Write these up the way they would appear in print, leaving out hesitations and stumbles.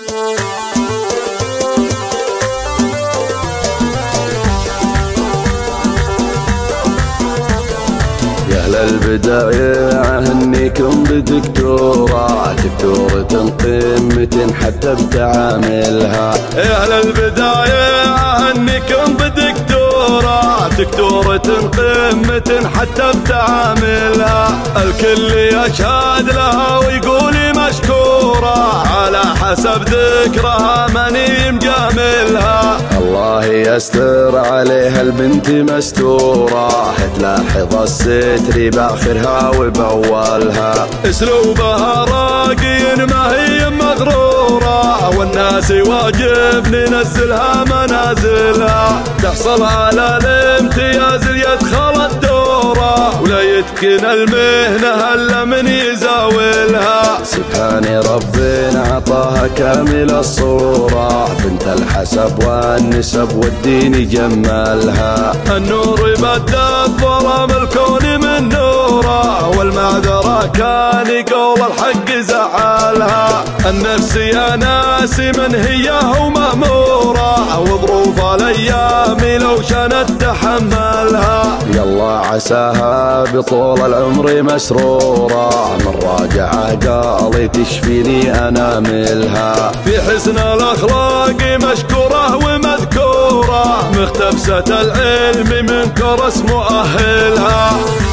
يا أهل البداية أهنيكم بدكتورة، دكتورة قمة حتى بتعاملها. يا أهل البداية أهنيكم بدكتورة، دكتورة قمة حتى بتعاملها. الكل يشهد لها ويقول مشكورة، على حسب ذكرها ماني مجاملها. الله يستر عليها البنت مستورة، تلاحظ الستر باخرها وبأولها. اسلوبها راقي ما هي مغرورة، والناس واجب ننزلها منازلها. تحصل على الامتياز يدخل الدورة، ولا يتقن المهنة الا من يزاولها. سبحان ربنا عطاها كامل الصورة، بنت الحسب والنسب والدين جمالها. النور بدت ظلام الكون من نوره، والمعذرة كان قول الحق زعلها. النفس يا ناس من هي ومأمورة، وظروف الايام لو شنت تحملها. يلا عساها بطول العمر مسرورة، من راجعة قال تشفيني اناملها. في حسن الاخلاق مشكورة ومذكورة، مختبسة العلم من كرس مؤهلها.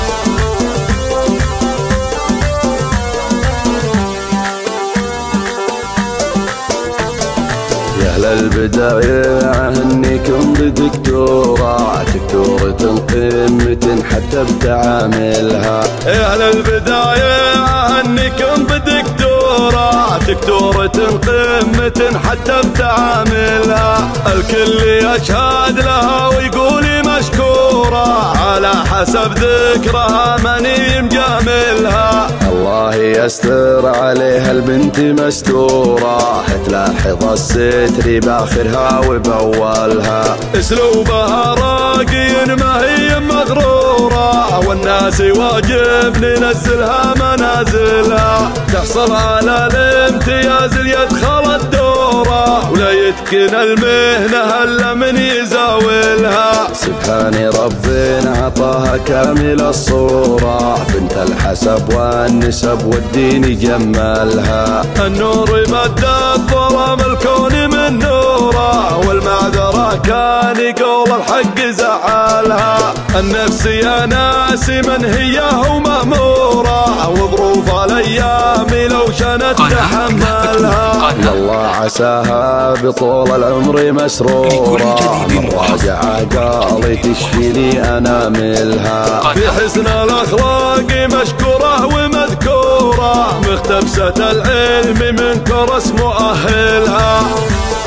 يا أهل البداية أهنيكم بدكتورة، دكتورة قمة حتى بتعاملها. يا أهل البداية أهنيكم بدكتورة، دكتورة قمة حتى بتعاملها. الكل يشهد لها ويقول مشكورة، على حسب ذكرها ماني مجاملها. الله يستر عليها البنت مستورة، تلاحظ الستر باخرها وبأولها. اسلوبها راقي ما هي مغرورة، والناس واجب ننزلها منازلها. تحصل على الامتياز يدخل الدورة، ولا يتقن المهنة الا من يزاولها. سبحان ربنا عطاها كامل الصورة، بنت الحسب والنسب والدين جمالها. النور بدت ظلام الكون من نوره، والمعذرة كان قول الحق زعلها. النفس يا ناس من هي ومأمورة، وظروف الايام لو شنت تحملها. يلا عساها بطول العمر مسرورة، من راجعة قال تشفيني اناملها. في حسن الاخلاق مشكورة ومذكورة، مختبسة العلم من كرس مؤهلها.